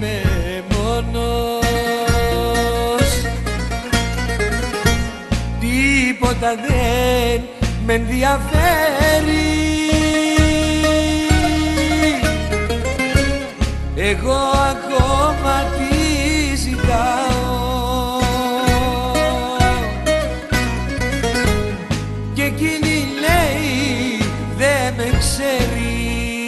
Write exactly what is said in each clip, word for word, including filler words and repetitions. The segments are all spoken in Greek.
είμαι μόνος. Τίποτα δεν με ενδιαφέρει, εγώ ακόμα τι ζητάω και εκείνη λέει δε με ξέρει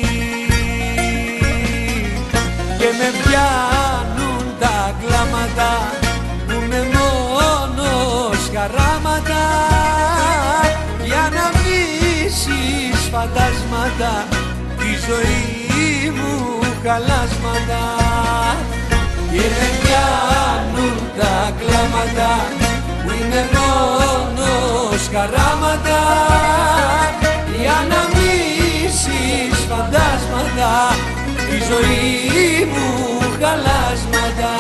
και με πιάνουν τα κλάματα που είμαι μόνος χαράματα για να μίσεις φαντάσματα τη ζωή μου χαλάσματα και με πιάνουν τα κλάματα που είναι μόνος χαράματα για να μίσεις φαντάσματα τη ζωή μου χαλάσματα.